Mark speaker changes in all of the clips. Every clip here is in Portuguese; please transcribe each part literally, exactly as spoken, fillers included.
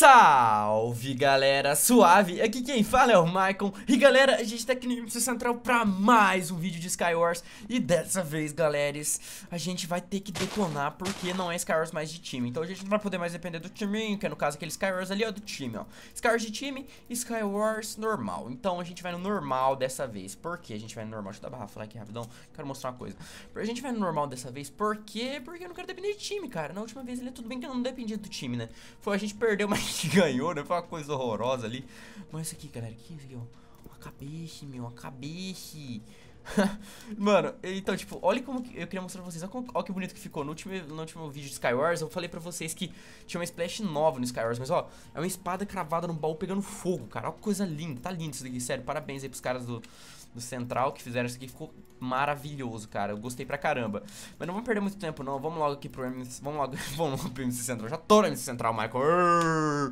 Speaker 1: Salve galera, suave, aqui quem fala é o Maicon. E galera, a gente tá aqui no M C Central pra mais um vídeo de Skywars. E dessa vez, galeras, a gente vai ter que detonar porque não é Skywars mais de time. Então a gente não vai poder mais depender do time, que é no caso aquele Skywars ali, ó, do time, ó. Skywars de time e Skywars normal. Então a gente vai no normal dessa vez. Por que a gente vai no normal? Deixa eu dar barra falar aqui rapidão, quero mostrar uma coisa. A gente vai no normal dessa vez, por quê? Porque eu não quero depender de time, cara. Na última vez ele tudo bem que eu não dependia do time, né? Foi a gente perdeu, mas que ganhou, né? Foi uma coisa horrorosa ali. Mas isso aqui, galera, aqui, isso aqui, ó. Uma cabeça, meu, uma cabeça. Mano, então, tipo, olha como que eu queria mostrar pra vocês. Olha, como, olha que bonito que ficou. No último, no último vídeo de Skywars, eu falei pra vocês que tinha uma splash nova no Skywars. Mas, ó, é uma espada cravada no baú pegando fogo, cara. Olha que coisa linda. Tá lindo isso daqui, sério. Parabéns aí pros caras do, do Central que fizeram isso aqui. Ficou maravilhoso, cara. Eu gostei pra caramba. Mas não vamos perder muito tempo, não. Vamos logo aqui pro M C. Vamos logo, vamos logo pro M C Central. Já tô no M C Central, Michael.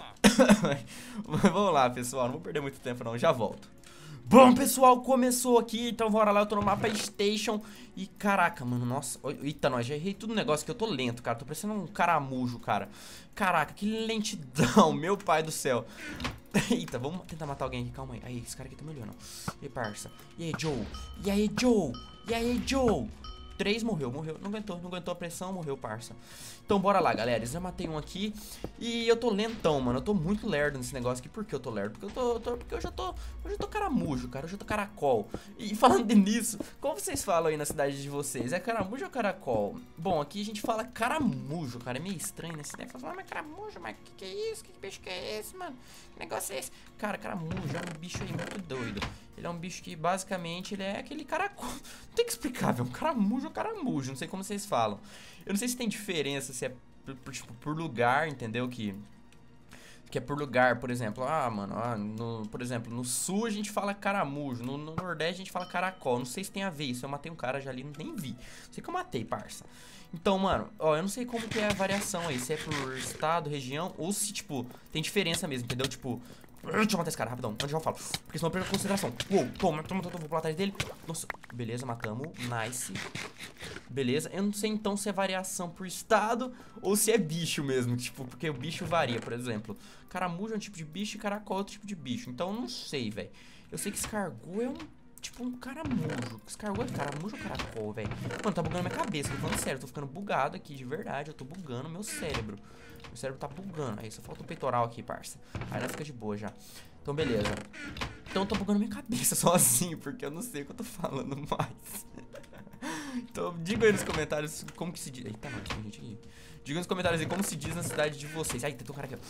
Speaker 1: Vamos lá, pessoal. Não vou perder muito tempo, não. Já volto. Bom, pessoal, começou aqui, então bora lá, eu tô no mapa Station. E caraca, mano, nossa. Eita, nós já errei tudo no negócio que eu tô lento, cara. Tô parecendo um caramujo, cara. Caraca, que lentidão, meu pai do céu. Eita, vamos tentar matar alguém aqui, calma aí. Aí, esse cara aqui tá me olhando. E aí, parça. E aí, Joe. E aí, Joe. E aí, Joe. Três morreu, morreu, não aguentou, não aguentou a pressão, morreu, parça. Então bora lá, galera, eu já matei um aqui. E eu tô lentão, mano, eu tô muito lerdo nesse negócio aqui. Por que eu tô lerdo? Porque eu tô, tô porque eu já tô, eu já tô caramujo, cara, eu já tô caracol. E falando nisso, como vocês falam aí na cidade de vocês? É caramujo ou caracol? Bom, aqui a gente fala caramujo, cara, é meio estranho nesse negócio. Fala, mas caramujo, mas que que é isso? Que bicho que é esse, mano? Que negócio é esse? Cara, caramujo é um bicho aí muito doido. Ele é um bicho que basicamente ele é aquele caracol. Não tem que explicar, velho. Um caramujo ou caramujo. Não sei como vocês falam. Eu não sei se tem diferença, se é por, por, tipo, por lugar, entendeu? Que, que é por lugar, por exemplo. Ah, mano, ah, no, por exemplo, no sul a gente fala caramujo. No, no nordeste a gente fala caracol. Não sei se tem a ver isso. Eu matei um cara já ali, nem vi. Não sei que eu matei, parça. Então, mano, ó, eu não sei como que é a variação aí. Se é por estado, região, ou se, tipo, tem diferença mesmo, entendeu? Tipo, deixa eu matar esse cara, rapidão, antes eu falo. Porque senão eu perco a consideração. Uou, toma, toma, toma, vou pular atrás dele. Nossa, beleza, matamos, nice. Beleza, eu não sei então se é variação por estado ou se é bicho mesmo, tipo, porque o bicho varia, por exemplo. Caramujo é um tipo de bicho e caracol é outro tipo de bicho. Então eu não sei, velho. Eu sei que escargot é um... tipo um caramujo. Escargot é caramujo ou caracol, velho? Mano, tá bugando minha cabeça, tô falando sério. Eu tô ficando bugado aqui, de verdade. Eu tô bugando meu cérebro. Meu cérebro tá bugando. Aí só falta o peitoral aqui, parça. Aí nós fica de boa já. Então, beleza. Então eu tô bugando minha cabeça sozinho, porque eu não sei o que eu tô falando mais. Então, diga aí nos comentários como que se diz. Eita, mano, tem gente aqui. Diga nos comentários aí como se diz na cidade de vocês. Ai, tem um cara aqui,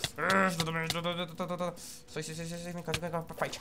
Speaker 1: ó. Sai, sai, sai, sai, vem cá, vem cá, fight.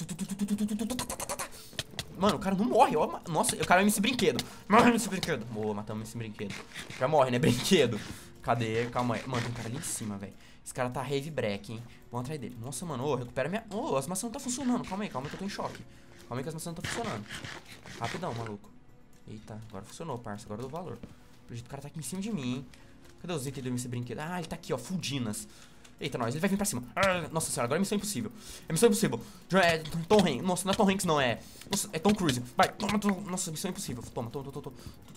Speaker 1: Mano, o cara não morre, ó. Nossa, o cara é M C Brinquedo. Morre, M C Brinquedo. Boa, matamos M C Brinquedo. Já morre, né? Brinquedo. Cadê? Calma aí. Mano, tem um cara ali em cima, velho. Esse cara tá heavy break, hein? Vamos atrás dele. Nossa, mano, ô, recupera minha... Ô, as maçãs não tá funcionando. Calma aí, calma aí que eu tô em choque. Calma aí que as maçãs não tá funcionando. Rapidão, maluco. Eita, agora funcionou, parça. Agora eu dou valor. Pelo jeito o cara tá aqui em cima de mim, hein? Cadê os itens do M C Brinquedo? Ah, ele tá aqui, ó, Fuldinas. Eita, nós, ele vai vir pra cima. Ah, nossa senhora, agora é missão impossível. É missão impossível. É Tom Hanks. Nossa, não é Tom Hanks, não, é. Nossa, é Tom Cruise. Vai, toma, toma. Nossa, missão impossível. Toma, toma, toma, toma.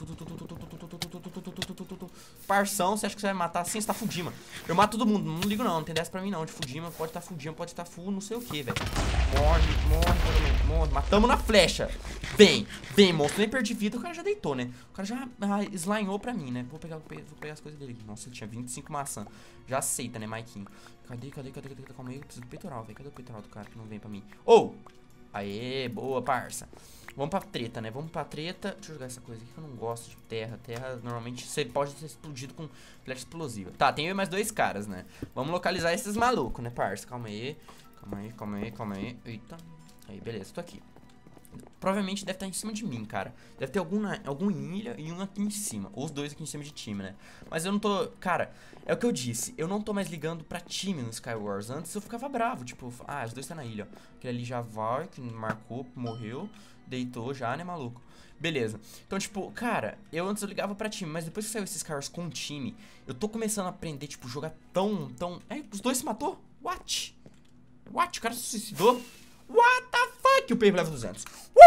Speaker 1: Parção, você acha que você vai matar assim? Você tá Fudima. Eu mato todo mundo, não ligo não, não tem dessa pra mim não. De Fudima, pode estar Fudima, pode estar full, não sei o que, velho. Morre, morre, morre. Matamos na flecha. Vem, vem, monstro. Nem perdi vida, o cara já deitou, né? O cara já ah, slimeou pra mim, né? Vou pegar, vou pegar as coisas dele aqui. Nossa, ele tinha vinte e cinco maçãs. Já aceita, né, Maikinho? Cadê, cadê, cadê, cadê? Calma aí, eu preciso do peitoral, velho. Cadê o peitoral do cara que não vem pra mim? Ô! Oh! Aê, boa, parça. Vamos pra treta, né? Vamos pra treta. Deixa eu jogar essa coisa aqui que eu não gosto de terra. Terra, normalmente, você pode ser explodido com flecha explosiva. Tá, tem eu e mais dois caras, né? Vamos localizar esses malucos, né, parça? Calma aí. Calma aí, calma aí, calma aí. Eita. Aí, beleza, tô aqui. Provavelmente deve estar em cima de mim, cara. Deve ter algum, na, algum em ilha e um aqui em cima. Ou os dois aqui em cima de time, né? Mas eu não tô... Cara, é o que eu disse. Eu não tô mais ligando pra time no Skywars. Antes eu ficava bravo. Tipo, ah, os dois tá na ilha, ó. Aquele ali já vai, que marcou, morreu. Deitou já, né, maluco? Beleza. Então, tipo, cara, eu antes eu ligava pra time. Mas depois que saiu esses Skywars com time, eu tô começando a aprender, tipo, jogar tão, tão... É, os dois se matou? What? What? O cara se suicidou? What the fuck? O P level duzentos. Uh!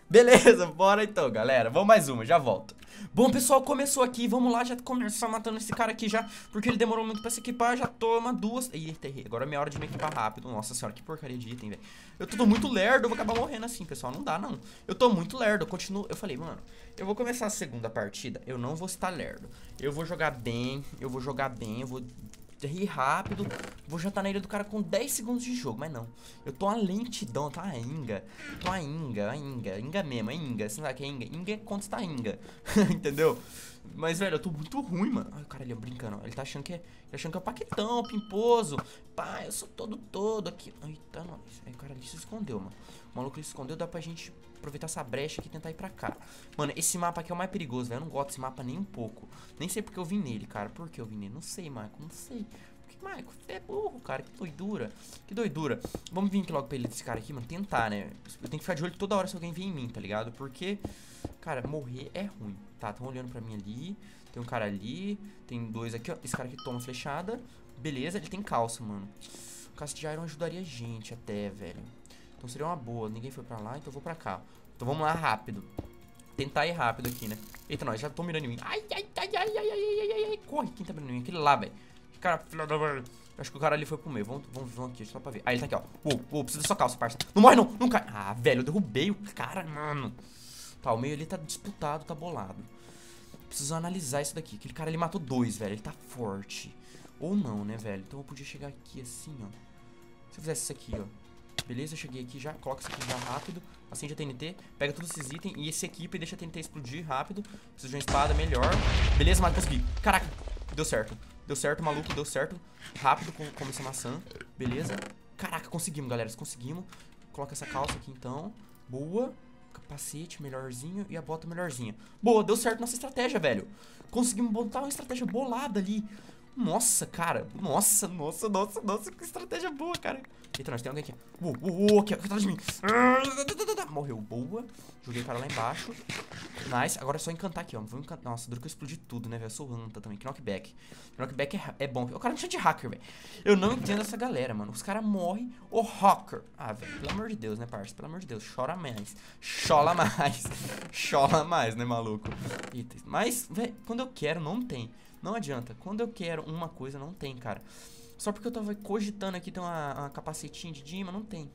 Speaker 1: Beleza, bora então, galera. Vamos mais uma, já volto. Bom, pessoal, começou aqui. Vamos lá, já começar matando esse cara aqui já. Porque ele demorou muito pra se equipar. Já toma duas. Eita, errei. Agora é minha hora de me equipar rápido. Nossa senhora, que porcaria de item, velho. Eu tô muito lerdo, eu vou acabar morrendo assim, pessoal. Não dá, não. Eu tô muito lerdo, eu continuo. Eu falei, mano, eu vou começar a segunda partida. Eu não vou estar lerdo. Eu vou jogar bem, eu vou jogar bem, eu vou rir rápido, vou jantar na ilha do cara com dez segundos de jogo, mas não. Eu tô a lentidão, tá a Inga. Tô a Inga, a Inga, Inga mesmo, a Inga. Você não sabe o que é Inga? Inga é quando está Inga. Entendeu? Mas, velho, eu tô muito ruim, mano. Ai, o cara ali, ó, brincando, ó. Ele tá achando que é. Ele tá achando que é o Paquetão, o Pimposo. Pá, eu sou todo todo aqui. Eita, nós. Aí o cara ali se escondeu, mano. O maluco ele se escondeu, dá pra gente aproveitar essa brecha aqui e tentar ir pra cá. Mano, esse mapa aqui é o mais perigoso, velho. Eu não gosto desse mapa nem um pouco. Nem sei porque eu vim nele, cara. Por que eu vim nele? Não sei, Marco. Não sei. Porque, Marco, você é burro, cara. Que doidura. Que doidura. Vamos vir aqui logo pra ele desse cara aqui, mano. Tentar, né? Eu tenho que ficar de olho toda hora se alguém vir em mim, tá ligado? Porque, cara, morrer é ruim. Tá, tão olhando pra mim ali. Tem um cara ali. Tem dois aqui, ó. Esse cara aqui toma flechada. Beleza, ele tem calça, mano. Calça de Iron ajudaria a gente até, velho. Então seria uma boa. Ninguém foi pra lá, então eu vou pra cá. Então vamos lá, rápido. Tentar ir rápido aqui, né? Eita, nós já tô mirando em mim. Ai, ai, ai, ai, ai, ai, ai, ai, ai. Corre, quem tá mirando em mim? Aquele lá, velho. Cara, filha da mãe. Acho que o cara ali foi pro meio. Vamos, vamos, vamos aqui, só pra ver. Ah, ele tá aqui, ó. Uou, uou, precisa da sua calça, parça. Não morre, não. Não cai. Ah, velho, eu derrubei o cara, mano. Tá, o meio ali tá disputado, tá bolado. Preciso analisar isso daqui. Aquele cara ali matou dois, velho. Ele tá forte. Ou não, né, velho? Então eu podia chegar aqui assim, ó. Se eu fizesse isso aqui, ó. Beleza, eu cheguei aqui já. Coloca isso aqui já rápido. Acende a T N T. Pega todos esses itens e esse equipa e deixa a T N T explodir rápido. Preciso de uma espada melhor. Beleza, mas consegui. Caraca, deu certo. Deu certo, maluco, deu certo. Rápido, como, como essa maçã. Beleza. Caraca, conseguimos, galera. Conseguimos. Coloca essa calça aqui, então. Boa. Capacete melhorzinho e a bota melhorzinha. Boa, deu certo nossa estratégia, velho. Conseguimos botar uma estratégia bolada ali. Nossa, cara. Nossa, nossa, nossa, nossa. Que estratégia boa, cara. Eita, nós tem alguém aqui. Uou, uou, uou, aqui, aqui atrás de mim. Morreu, boa. Joguei o cara lá embaixo. Nice. Agora é só encantar aqui, ó. Vou encantar. Nossa, duro que eu explodi tudo, né, velho? Eu sou Hanta também. Knockback. Knockback é, é bom. O cara me chama de hacker, velho. Eu não entendo essa galera, mano. Os caras morrem. O hacker. Ah, velho. Pelo amor de Deus, né, parça? Pelo amor de Deus. Chora mais. Chola mais. Chola mais, né, maluco? Eita. Mas, velho, quando eu quero, não tem. Não adianta. Quando eu quero uma coisa, não tem, cara. Só porque eu tava cogitando aqui ter uma, uma capacetinha de Dima, não tem.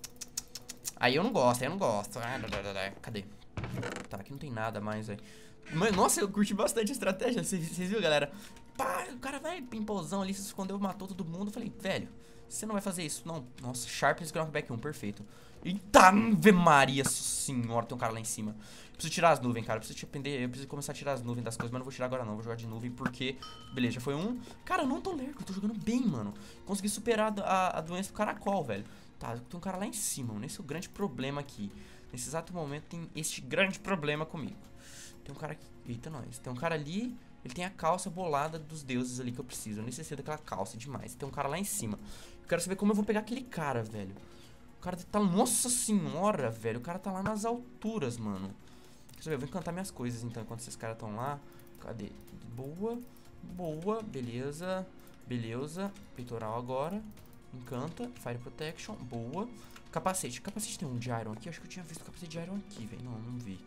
Speaker 1: Aí eu não gosto, aí eu não gosto. Cadê? Tá, aqui não tem nada mais, velho. Nossa, eu curti bastante a estratégia. Vocês viram, galera? Pá, o cara vai pimpolzão ali, se escondeu, matou todo mundo. Eu falei, velho, você não vai fazer isso. Não, nossa, Sharpness Knockback um, perfeito. Eita, Ave Maria senhora, tem um cara lá em cima. Preciso tirar as nuvens, cara. Preciso te aprender. Eu preciso começar a tirar as nuvens das coisas, mas não vou tirar agora não. Vou jogar de nuvem porque... Beleza, já foi um. Cara, eu não tô lerdo. Eu tô jogando bem, mano. Consegui superar a, a doença do caracol, velho. Tá, tem um cara lá em cima, mano. Esse é o grande problema aqui. Nesse exato momento tem este grande problema comigo. Tem um cara aqui. Eita, nós. Tem um cara ali. Ele tem a calça bolada dos deuses ali que eu preciso. Eu necessito daquela calça demais. Tem um cara lá em cima. Eu quero saber como eu vou pegar aquele cara, velho. O cara tá... Nossa senhora, velho. O cara tá lá nas alturas, mano. Deixa eu ver, eu vou encantar minhas coisas então, enquanto esses caras estão lá. Cadê? Boa, boa, beleza, beleza. Peitoral agora. Encanta, Fire Protection, boa. Capacete, capacete tem um de Iron aqui? Acho que eu tinha visto o capacete de Iron aqui, velho. Não, não vi.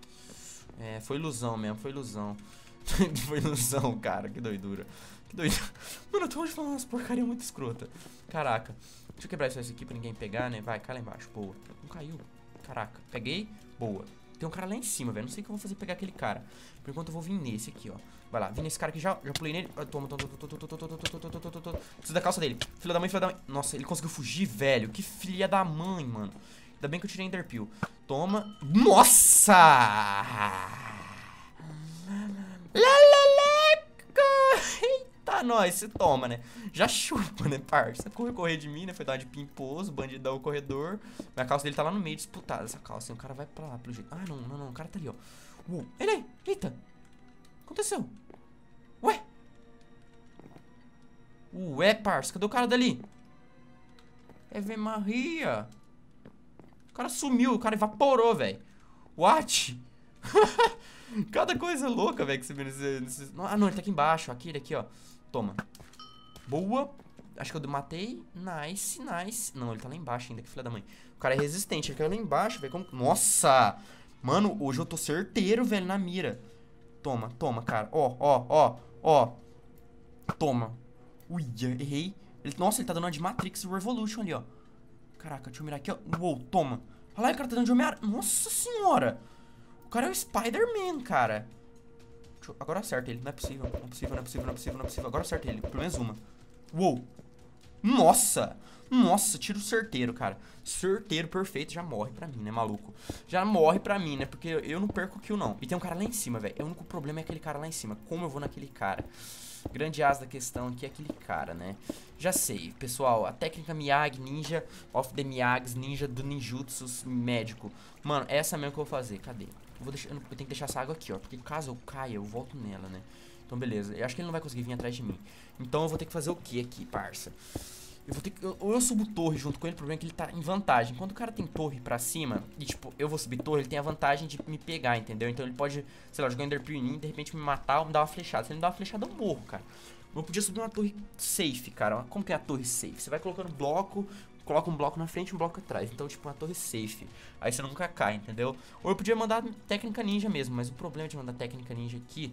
Speaker 1: É, foi ilusão mesmo, foi ilusão. Foi ilusão, cara, que doidura. Que doidura. Mano, eu tô hoje falando umas porcaria muito escrota. Caraca. Deixa eu quebrar isso aqui pra ninguém pegar, né? Vai, cai lá embaixo, boa. Não caiu. Caraca, peguei, boa. Tem um cara lá em cima, velho. Não sei o que eu vou fazer pra pegar aquele cara. Por enquanto eu vou vir nesse aqui, ó. Vai lá, vim nesse cara aqui já. Já pulei nele. Toma, toma, toma, toma, toma, toma, toma, toma, toma, toma. Preciso da calça dele. Filha da mãe, filha da mãe. Nossa, ele conseguiu fugir, velho. Que filha da mãe, mano. Ainda bem que eu tirei Enderpeel. Toma. Nossa! Leleleca! Eita, nós. Você toma, né? Já chupa, né, parça? Corre, correr de mim, né? Foi dar de pimposo, bandidão, o corredor. Minha calça dele tá lá no meio, disputada essa calça. E o cara vai pra lá, pelo jeito. Ah, não, não, não. O cara tá ali, ó. Uh, ele aí. Eita. Aconteceu? Ué? Ué, parça. Cadê o cara dali? Ave Maria. O cara sumiu. O cara evaporou, velho. What? Cada coisa louca, velho, que você vê nesse, nesse... Ah, não. Ele tá aqui embaixo. Aquele aqui, ó. Toma. Boa. Acho que eu matei. Nice, nice. Não, ele tá lá embaixo ainda. Que filha da mãe. O cara é resistente. Ele caiu lá embaixo, velho. Como... Nossa! Mano, hoje eu tô certeiro, velho, na mira. Toma, toma, cara. Ó, ó, ó, ó. Toma. Ui, errei. Ele, nossa, ele tá dando uma de Matrix Revolution ali, ó. Caraca, deixa eu mirar aqui, ó. Uou, toma. Olha lá, o cara tá dando de Homem-Aranha. Nossa senhora. O cara é o Spider-Man, cara. Deixa eu... Agora acerta ele. Não é possível, não é possível, não é possível, não é possível, não é possível. Agora acerta ele. Pelo menos uma. Uou. Nossa. Nossa, tiro certeiro, cara. Certeiro, perfeito. Já morre pra mim, né, maluco? Já morre pra mim, né? Porque eu não perco kill, não. E tem um cara lá em cima, velho. O único problema é aquele cara lá em cima. Como eu vou naquele cara? Grande as da questão aqui é aquele cara, né? Já sei, pessoal, a técnica Miyagi Ninja of the Miyagi's Ninja do Ninjutsu médico. Mano, essa mesmo que eu vou fazer, cadê? Eu, vou deixar, eu tenho que deixar essa água aqui, ó. Porque caso eu caia, eu volto nela, né? Então beleza, eu acho que ele não vai conseguir vir atrás de mim. Então eu vou ter que fazer o que aqui, parça? Eu vou ter que, ou eu subo torre junto com ele, o problema é que ele tá em vantagem. Quando o cara tem torre pra cima, e tipo, eu vou subir torre, ele tem a vantagem de me pegar, entendeu? Então ele pode, sei lá, jogar Enderpearl em mim, de repente me matar ou me dar uma flechada. Se ele me dar uma flechada, eu morro, cara. Eu podia subir uma torre safe, cara. Como que é a torre safe? Você vai colocando bloco, coloca um bloco na frente e um bloco atrás. Então, tipo, uma torre safe. Aí você nunca cai, entendeu? Ou eu podia mandar técnica ninja mesmo, mas o problema de mandar técnica ninja aqui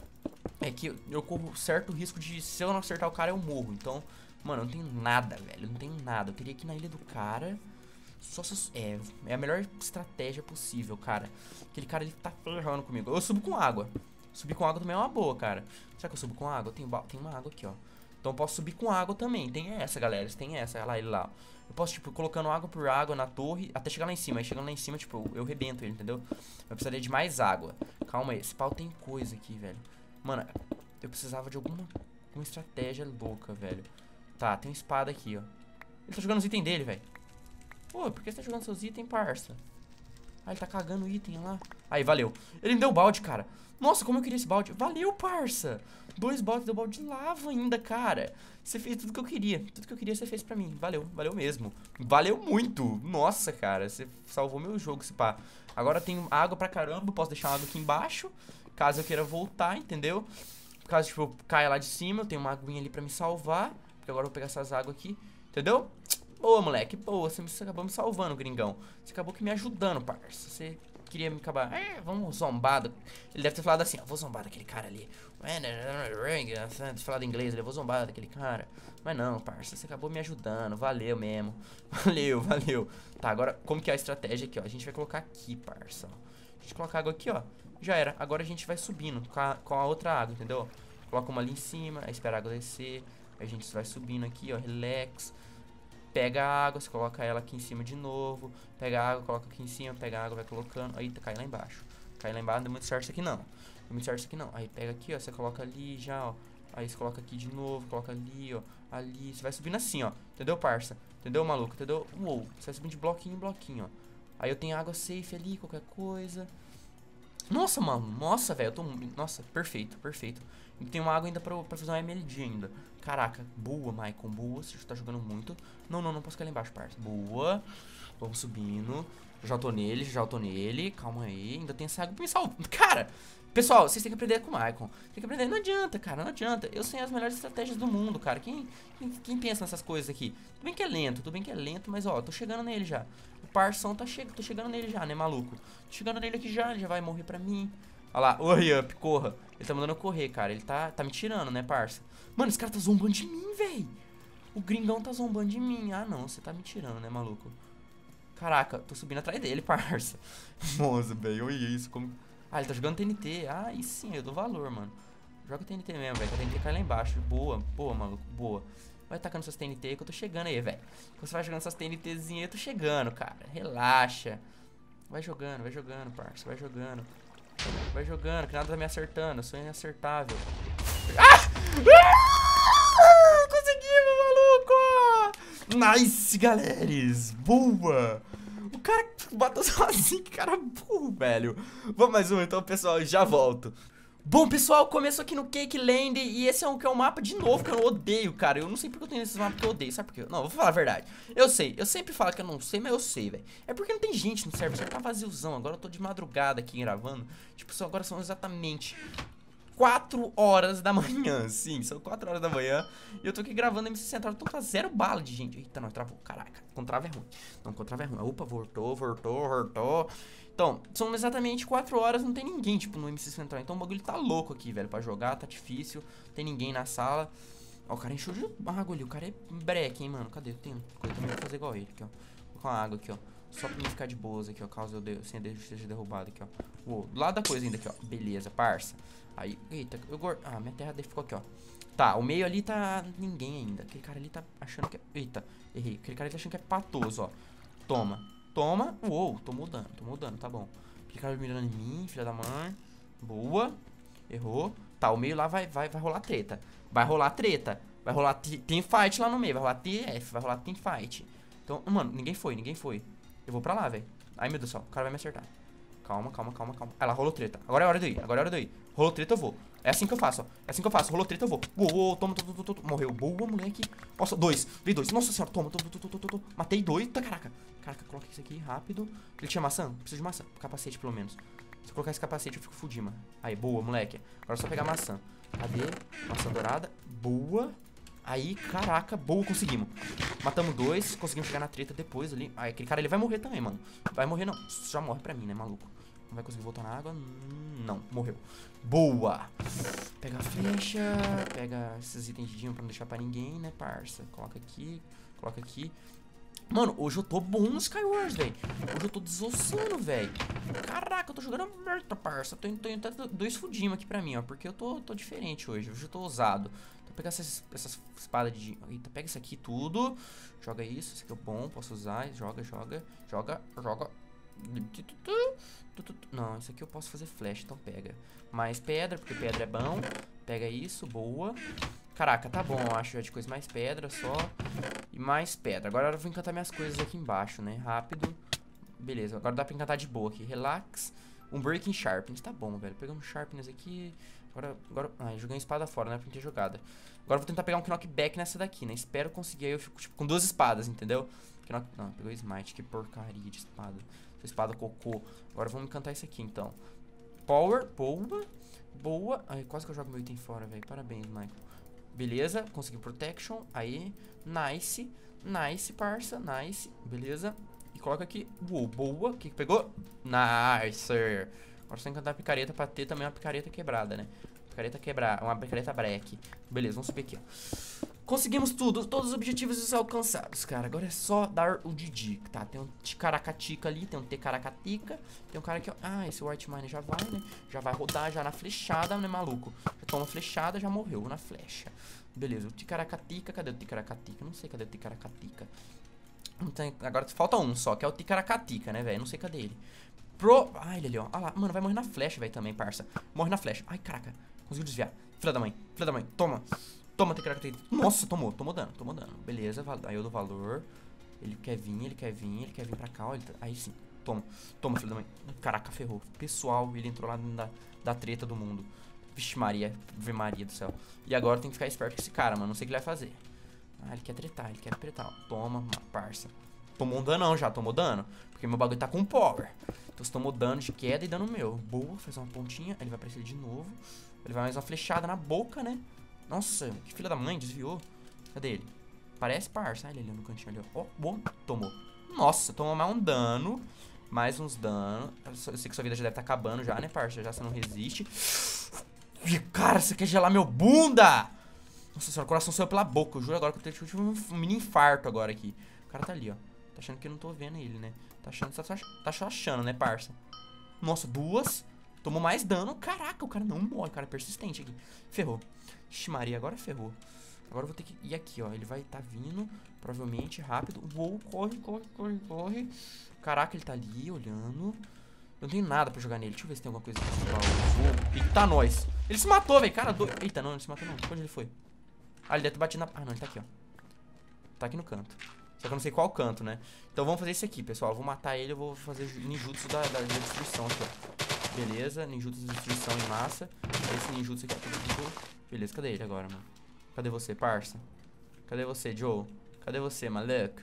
Speaker 1: é que eu corro certo risco de, se eu não acertar o cara, eu morro. Então... Mano, eu não tenho nada, velho. Eu não tenho nada. Eu teria que ir na ilha do cara. Só se... É, é a melhor estratégia possível, cara. Aquele cara, ele tá ferrando comigo. Eu subo com água. Subir com água também é uma boa, cara. Será que eu subo com água? Eu tenho, tenho uma água aqui, ó. Então eu posso subir com água também. Tem essa, galera. Tem essa. Olha lá, ele lá. Eu posso, tipo, colocando água por água na torre até chegar lá em cima. Aí chegando lá em cima, tipo, eu, eu rebento ele, entendeu? Eu precisaria de mais água. Calma aí. Esse pau tem coisa aqui, velho. Mano, eu precisava de alguma, alguma estratégia louca, velho. Tá, tem uma espada aqui, ó. Ele tá jogando os itens dele, velho. Pô, por que você tá jogando seus itens, parça? Ah, ele tá cagando o item lá. Aí, valeu. Ele me deu balde, cara. Nossa, como eu queria esse balde. Valeu, parça. Dois baldes, deu balde de lava ainda, cara. Você fez tudo que eu queria. Tudo que eu queria você fez pra mim. Valeu, valeu mesmo. Valeu muito. Nossa, cara. Você salvou meu jogo, se pá. Agora eu tenho água pra caramba. Posso deixar uma água aqui embaixo, caso eu queira voltar, entendeu? Caso, tipo, eu caia lá de cima, eu tenho uma aguinha ali pra me salvar. Porque agora eu vou pegar essas águas aqui, entendeu? Boa, moleque, boa, você, você acabou me salvando, gringão. Você acabou que me ajudando, parça. Você queria me acabar, é, vamos zombado. Ele deve ter falado assim, ó, vou zombar daquele cara ali. Falado inglês, ele vou zombar daquele cara. Mas não, parça, você acabou me ajudando, valeu mesmo. Valeu, valeu. Tá, agora, como que é a estratégia aqui, ó? A gente vai colocar aqui, parça. A gente coloca água aqui, ó. Já era, agora a gente vai subindo com a, com a outra água, entendeu? Coloca uma ali em cima, aí espera a água descer. Aí a gente vai subindo aqui, ó, relax. Pega a água, você coloca ela aqui em cima de novo. Pega a água, coloca aqui em cima, pega a água, vai colocando. Aí cai lá embaixo. Cai lá embaixo, não deu muito certo isso aqui não. Não deu muito certo isso aqui não. Aí pega aqui, ó, você coloca ali já, ó. Aí você coloca aqui de novo, coloca ali, ó. Ali, você vai subindo assim, ó. Entendeu, parça? Entendeu, maluco? Entendeu? Uou, você vai subindo de bloquinho em bloquinho, ó. Aí eu tenho água safe ali, qualquer coisa. Nossa, mano, nossa, velho, eu tô... Nossa, perfeito, perfeito. E tem uma água ainda pra, pra fazer uma M L G ainda. Caraca, boa, Maicon, boa. Você já tá jogando muito. Não, não, não posso cair lá embaixo, parça. Boa. Vamos subindo. Já tô nele, já tô nele. Calma aí, ainda tem essa água pra me salvar. Cara, pessoal, vocês têm que aprender com o Maicon. Tem que aprender, não adianta, cara, não adianta. Eu sei as melhores estratégias do mundo, cara. Quem, quem, quem pensa nessas coisas aqui? Tudo bem que é lento, tudo bem que é lento, mas ó, tô chegando nele já. O parção tá chegando, tô chegando nele já, né, maluco? Tô chegando nele aqui já, ele já vai morrer pra mim. Olha lá, hurry up, corra. Ele tá mandando eu correr, cara. Ele tá, tá me tirando, né, parça? Mano, esse cara tá zombando de mim, véi. O gringão tá zombando de mim. Ah, não, você tá me tirando, né, maluco? Caraca, tô subindo atrás dele, parça. Nossa, velho, olha isso. Como... Ah, ele tá jogando T N T. Ah, aí sim, eu dou valor, mano. Joga T N T mesmo, velho. Que a T N T cai lá embaixo. Boa, boa, maluco, boa. Vai tacando suas T N T que eu tô chegando aí, velho. Quando você vai jogando essas TNTzinhas, eu tô chegando, cara. Relaxa. Vai jogando, vai jogando, parça. Vai jogando. Vai jogando, que nada tá me acertando. Eu sou inacertável. Ah! Ah! Conseguimos, maluco! Nice, galeres! Boa! O cara bateu sozinho, que cara burro, velho. Vamos mais um então, pessoal, já volto. Bom, pessoal, começou aqui no Cake Land e esse é um, que é um mapa de novo que eu odeio, cara. Eu não sei porque eu tenho esses mapas que eu odeio, sabe por quê? Não, vou falar a verdade. Eu sei, eu sempre falo que eu não sei, mas eu sei, velho. É porque não tem gente no server, só tá vaziozão. Agora eu tô de madrugada aqui gravando. Tipo, só agora são exatamente quatro horas da manhã, sim, são quatro horas da manhã. E eu tô aqui gravando M C Central, então tá zero bala de gente. Eita, não, travou, caraca, contrava é ruim. Não, contrava é ruim. Opa, voltou, voltou, voltou. Então, são exatamente quatro horas, não tem ninguém, tipo, no M C Central. Então o bagulho tá louco aqui, velho, pra jogar, tá difícil. Tem ninguém na sala. Ó, o cara encheu de água ali, o cara é breque, hein, mano. Cadê? Eu tenho coisa também, vou fazer igual ele aqui, ó. Vou com a água aqui, ó. Só pra mim ficar de boas aqui, ó, caso eu de, sem esteja derrubado aqui, ó. Uou, do lado da coisa ainda aqui, ó. Beleza, parça. Aí, eita, eu gor... Ah, minha terra ficou aqui, ó. Tá, o meio ali tá ninguém ainda. Aquele cara ali tá achando que é... Eita, errei. Aquele cara ali tá achando que é patoso, ó. Toma, toma. Uou, tô mudando, tô mudando, tá bom. Aquele cara mirando em mim, filha da mãe. Boa. Errou. Tá, o meio lá vai, vai, vai rolar treta. Vai rolar treta. Vai rolar team fight lá no meio. Vai rolar T F, vai rolar team fight. Então, mano, ninguém foi, ninguém foi. Eu vou pra lá, velho. Ai, meu Deus do céu, o cara vai me acertar. Calma, calma, calma, calma. Ah, lá, rolou treta. Agora é hora de eu ir, agora é hora de eu ir. Rolou treta, eu vou. É assim que eu faço, ó. É assim que eu faço. Rolou treta, eu vou. Uou, uou, toma, toma, toma, toma. Morreu. Boa, moleque. Nossa, dois. Veio dois. Nossa senhora, toma, toma, toma, toma, toma. Matei dois. Tá, caraca. Caraca, coloca isso aqui rápido. Ele tinha maçã? Preciso de maçã. Capacete, pelo menos. Se eu colocar esse capacete, eu fico fudido, mano. Aí, boa, moleque. Agora é só pegar maçã. Cadê? Maçã dourada. Boa. Aí, caraca, boa, conseguimos. Matamos dois, conseguimos chegar na treta depois ali. Aí, aquele cara, ele vai morrer também, mano. Vai morrer, não. Já morre pra mim, né, maluco? Não vai conseguir voltar na água? Não, morreu. Boa. Pega a flecha. Pega esses itens de dinheiro pra não deixar pra ninguém, né, parça? Coloca aqui, coloca aqui. Mano, hoje eu tô bom no Skywars, velho. Hoje eu tô desossando, velho. Caraca, eu tô jogando merda, parça. Tô tentando dois fudimos aqui pra mim, ó. Porque eu tô, tô diferente hoje. Hoje eu tô ousado. Então pegar essas, essas espadas de... Eita, pega isso aqui tudo. Joga isso. Isso aqui é bom, posso usar. Joga, joga, joga, joga. Não, isso aqui eu posso fazer flash, então pega. Mais pedra, porque pedra é bom. Pega isso, boa. Caraca, tá bom, eu acho já de coisa. Mais pedra só. E mais pedra. Agora eu vou encantar minhas coisas aqui embaixo, né? Rápido. Beleza, agora dá pra encantar de boa aqui. Relax. Um Breaking Sharpness, tá bom, velho. Pegamos Sharpness aqui. Agora, agora... Ah, eu joguei uma espada fora, né? Pra não ter jogada. Agora eu vou tentar pegar um knockback nessa daqui, né? Espero conseguir. Aí eu fico, tipo, com duas espadas, entendeu? Knock... Não, pegou Smite. Que porcaria de espada. Essa espada cocô. Agora vamos encantar isso aqui, então. Power. Boa. Boa. Ai, quase que eu jogo meu item fora, velho. Parabéns, Michael. Beleza. Consegui Protection. Aí. Nice. Nice, parça. Nice. Beleza. E coloca aqui. Uou, boa. O que que pegou? Nice. Agora só encantar a picareta pra ter também uma picareta quebrada, né? Picareta quebrada. Uma picareta break. Beleza, vamos subir aqui, ó. Conseguimos tudo. Todos os objetivos alcançados, cara. Agora é só dar o D D, tá? Tem um Ticaracatica ali. Tem um Tecaracatica. Tem um cara aqui, ó. Ah, esse White Mine já vai, né? Já vai rodar já na flechada, né, maluco? Já toma flechada, já morreu na flecha. Beleza, o Ticaracatica. Cadê o Ticaracatica? Não sei cadê o Ticaracatica. Não tem... Agora falta um só, que é o Ticaracatica, né, velho? Não sei cadê ele. Pro... Ah, ele ali, ó. Ah lá. Mano, vai morrer na flecha, velho, também, parça. Morre na flecha. Ai, caraca. Conseguiu desviar. Filha da mãe. Filha da mãe. Toma. Toma, Ticaracatica. Nossa, tomou. Tomou dano. Tomou dano. Beleza. Aí eu dou valor. Ele quer vir, ele quer vir. Ele quer vir pra cá, ó. Ele tá... Aí sim. Toma. Toma, filha da mãe. Caraca, ferrou. Pessoal, ele entrou lá dentro da, da treta do mundo. Vixe Maria. Vê Maria do céu. E agora tem que ficar esperto com esse cara, mano. Não sei o que ele vai fazer. Ah, ele quer tretar. Ele quer tretar. Toma, uma parça. Tomou um danão já, tomou dano. Porque meu bagulho tá com power. Então você tomou dano de queda e dano meu. Boa, faz uma pontinha. Ele vai aparecer de novo. Ele vai mais uma flechada na boca, né? Nossa, que filha da mãe, desviou. Cadê ele? Parece parça. Olha ele ali no cantinho ali, ó. Oh, bom, tomou. Nossa, tomou mais um dano. Mais uns danos. Eu sei que sua vida já deve estar tá acabando já, né, parça? Já você não resiste. Cara, você quer gelar meu bunda? Nossa senhora, o coração saiu pela boca. Eu juro agora que eu tive um mini infarto agora aqui. O cara tá ali, ó. Tá achando que eu não tô vendo ele, né? Tá achando, tá, tá só achando, né, parça? Nossa, duas. Tomou mais dano. Caraca, o cara não morre. O cara é persistente aqui. Ferrou. Ixi, Maria, agora ferrou. Agora eu vou ter que ir aqui, ó. Ele vai tá vindo, provavelmente, rápido. Uou, corre, corre, corre, corre. Caraca, ele tá ali, olhando. Eu não tenho nada pra jogar nele. Deixa eu ver se tem alguma coisa aqui. Eita, nós. Ele se matou, velho. Cara, do... Eita, não, ele se matou não. Onde ele foi? Ah, ele deve ter batido na... Ah, não, ele tá aqui, ó. Tá aqui no canto. Só que eu não sei qual canto, né? Então vamos fazer isso aqui, pessoal. Eu vou matar ele, eu vou fazer ninjutsu da, da, da destruição aqui, ó. Beleza, ninjutsu de destruição em massa. Esse ninjutsu aqui, ó. Beleza, cadê ele agora, mano? Cadê você, parça? Cadê você, Joe? Cadê você, maluco?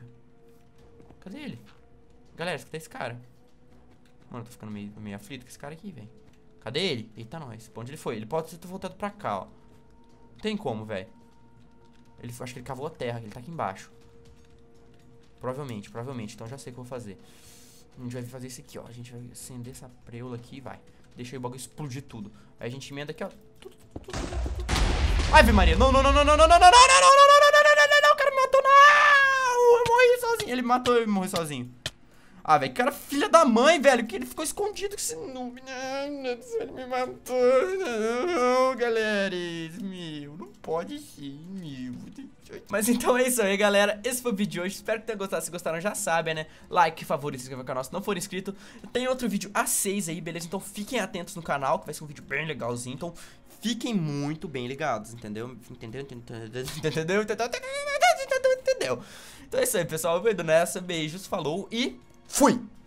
Speaker 1: Cadê ele? Galera, cadê esse cara? Mano, eu tô ficando meio, meio aflito com esse cara aqui, velho. Cadê ele? Eita, nós. Pra onde ele foi? Ele pode ter voltado pra cá, ó. Não tem como, velho. Ele, acho que ele cavou a terra, ele tá aqui embaixo. Provavelmente, provavelmente. Então já sei o que eu vou fazer. A gente vai fazer isso aqui, ó. A gente vai acender essa preula aqui e vai. Deixa aí o bagulho explodir tudo. Aí a gente emenda aqui, ó. Tudo, tudo, tudo, tudo. Ave Maria, não, não, não, não, não, não, não, não, não, não, não, não, não, não, não, não, não, o cara me matou, não! Eu morri sozinho. Ele matou, eu morri sozinho. Ah, velho, cara, filha da mãe, velho, que ele ficou escondido com esse noob. Ele me matou. Não, galera, meu, não pode ser, meu. Mas então é isso aí, galera. Esse foi o vídeo de hoje. Espero que tenham gostado. Se gostaram, já sabem, né? Like, favorito, se inscreva no canal se não for inscrito. Tem outro vídeo A seis aí, beleza? Então fiquem atentos no canal, que vai ser um vídeo bem legalzinho. Então fiquem muito bem ligados, entendeu? Entendeu? Entendeu? Entendeu? Entendeu? Então é isso aí, pessoal. Eu vou indo nessa. Beijos, falou e fui!